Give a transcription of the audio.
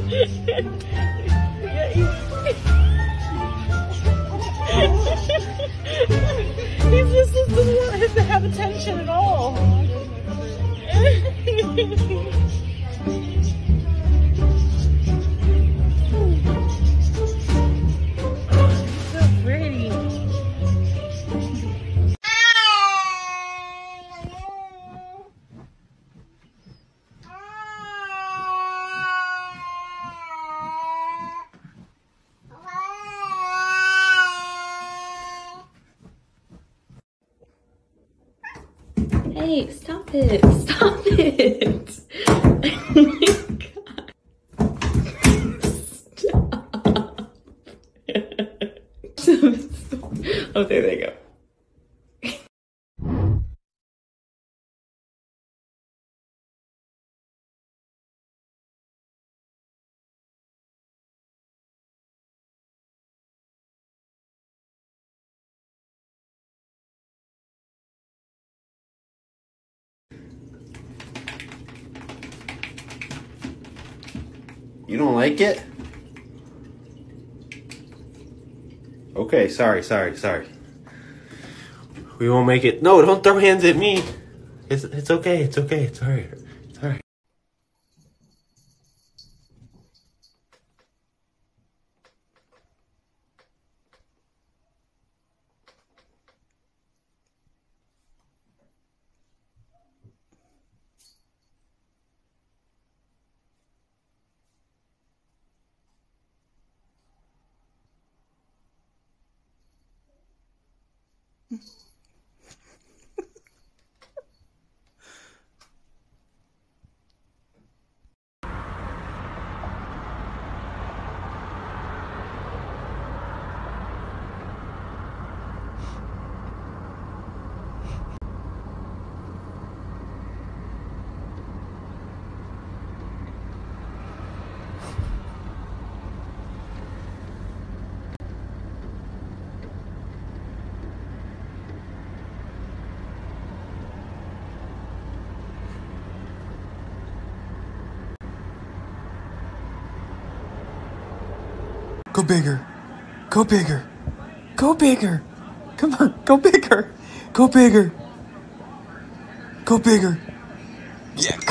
He just doesn't want him to have attention at all. So pretty. Hey, stop it. Stop it. Oh my God. Stop. Oh, there they go. You don't like it? Okay, sorry. We won't make it. No, don't throw hands at me. It's okay, it's okay, it's alright. It's alright. Go bigger. Go bigger. Go bigger. Come on, go bigger. Go bigger. Go bigger. Yeah,